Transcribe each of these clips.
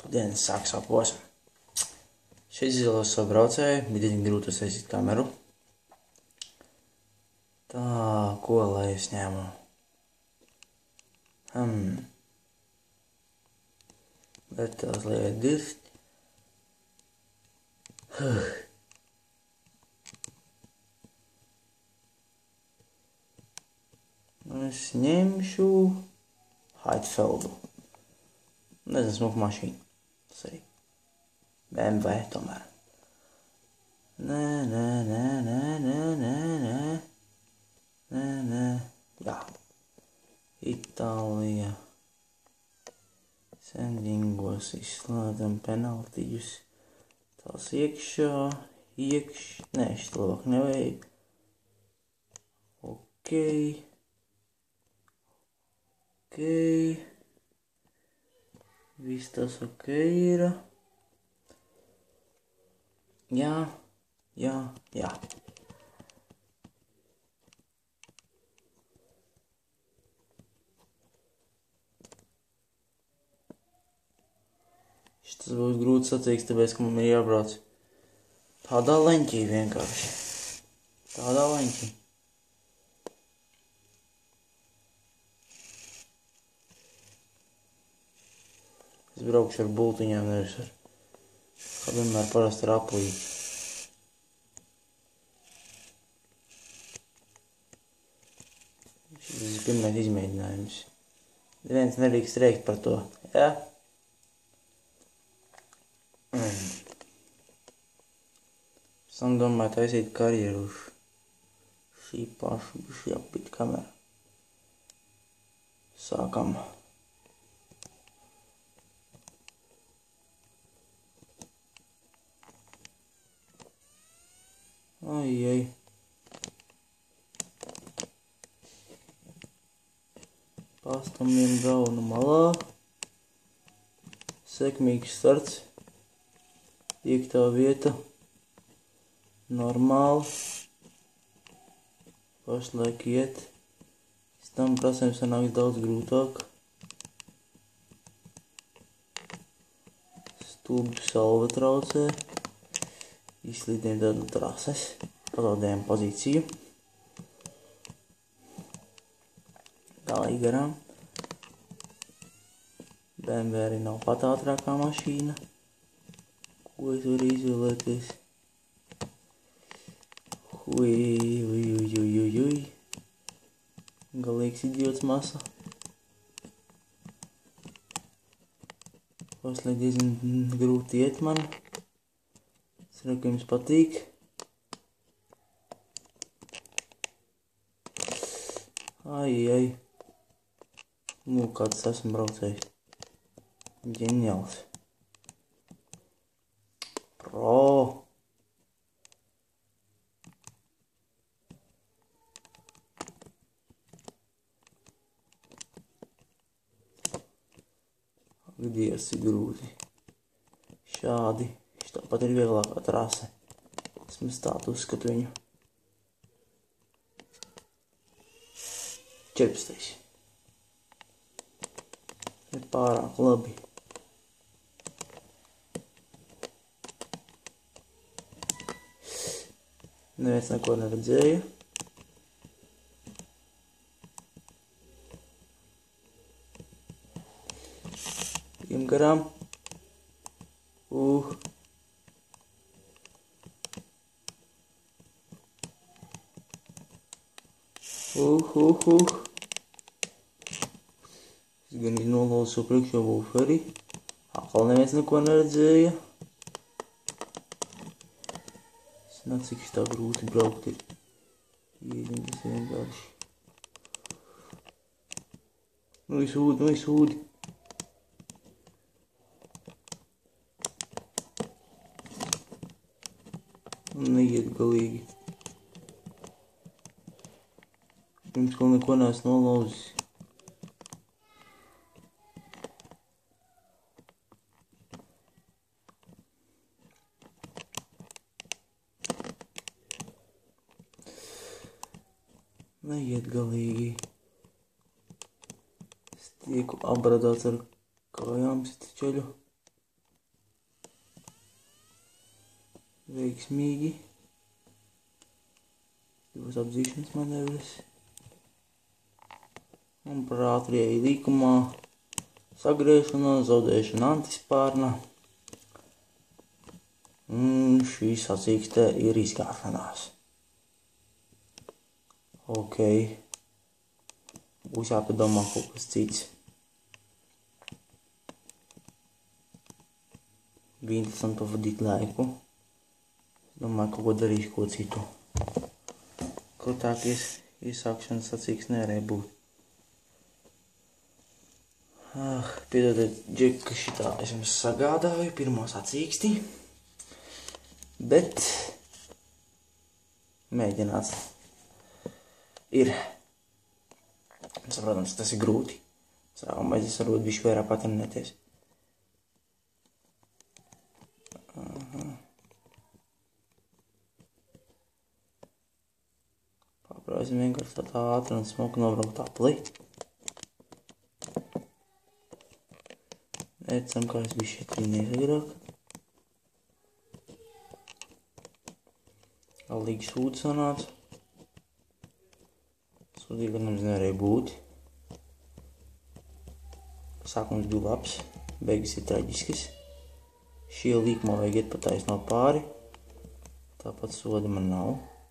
Dienas sāk sapos. Šeit izvēlos savu braucēju, bija diezgan grūti uztaisīt kameru. Tā, ko lai es ņēmu? Bet tās liet dirst. Es ņemšu Heidfeldu. Nezinu, smuku mašīnu. Tas arī BMW tomēr. Nē. Jā. Itālija. Sendingos izslēdzam penaltijus. Tās iekšā. Nē, šit labāk nevajag. Ok. Viss tas ok ir. Jā. Šitas būs grūti sacīks, tāpēc, ka man ir jābrauc tādā leņķī vienkārši. Tādā leņķī. Es braukšu ar bultiņām, nevis ar, kā vienmēr parasti ar aplīti. Šis ir pirmais izmēģinājums. Neviens nedrīkst rēkt par to, jā? Es domāju taisīt karjeru uz šī paša, šī apīt kamera. Sākam. Ai. Pāstam vienu braunu malā. Sekmīgs starts. 5. vieta. Normāli. Pašlaik iet. Pēc tam prasēm sanāks daudz grūtāk. Stūbju salva traucē. Izslīdiem tādu trases, pazaudējām pozīciju. Galīgi garām. BMW arī nav pat ātrākā mašīna. Ko es varu izvēlēties? Ui. Galīgs idiots masa. Pašlaik diezgan grūti iet man. Ceru, ka jums patīk. Ai. Nu, kāds esmu braucējis. Ģeniāls. Pro. Dievs ir grūti. Šādi. Tāpat ir vieglākā trase. Es tādu uzskatu viņu. 14. Ir pārāk labi. Neviens neko neredzēja. Ejam garām. Es gan nolauzu priekšā buferi. Atkal neviens neko neredzēja. Es nezinu, cik tā grūti braukt ir. Tas vienkārši. Nu, izsūdi. Neiet galīgi. Pirms kaut neko neesmu nolauzis. Neiet galīgi. Es tieku apbradāts ar kājām citu ceļu. veiksmīgi. Divas apzīšanas manevres. Un par ātrieju līkumā sagriešanās, zaudēšana antispārna. Un šī sacīkste ir izkāršanās. Ok. Būs jāpadomā kaut kas cits. Bija interesanti pavadīt laiku. Domāju, kaut ko darīšu, ko citu. Krūtākies iesākšanas sacīks nevarēja būt. Piedodiet, Džek, ka šitā es jums sagādāju pirmo sacīksti. Bet mēģināts ir. Protams, tas ir grūti. Sākumā es varbūt bišķi vairāk patrenēties. Paprāsim vienkārši tā ātri un smuki nobraukt apli. Ēcam, kā es bišķi trīnīju agrāk. Galīgi sūds sanāca. Sūdīgi nemaz nevarēja būt. Sākums bija labs, beigas ir traģiskas. Šie līkumā vajag iet pataisno pāri. Tāpat soda man nav.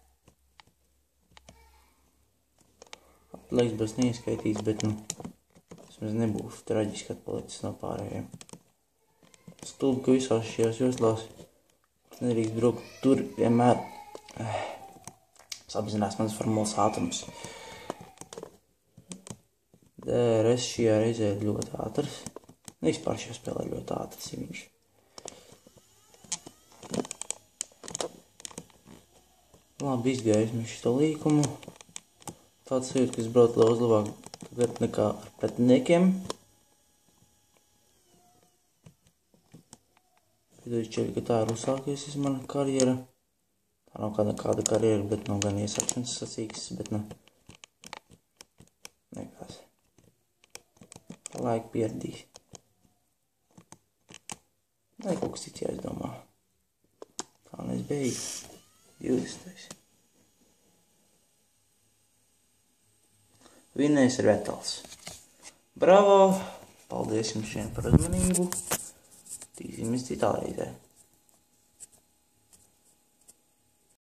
Atlaiks bez neieskaitīts, bet vismaz nebūs traģiski atpalicis no pārējiem. Stulbi, ka visās šajās joslās nedrīkst braukt tur vienmēr. Es apzinās mans formulas ātrums. DRS šajā reizē ir ļoti ātrs. Vispār šajā spēlē ļoti ātrs ir viņš. Labi izgājis mēs šito līkumu. Tāds sajūta, ka es braucu daudz labāk tagad nekā ar pretiniekiem. Pēdējais čeļi, ka tā ir uzsākies mana karjera. Tā nav kāda karjera, bet nav gan iesākšanas sacīkstes, bet nekās. Laiku pieradīs. Vai kaut kas cits jāizdomā. Tā nes beidz. 20. Vinnējs ir Vettels. Bravo! Paldies jums šodien par uzmanību. Tīsimies citā reizē.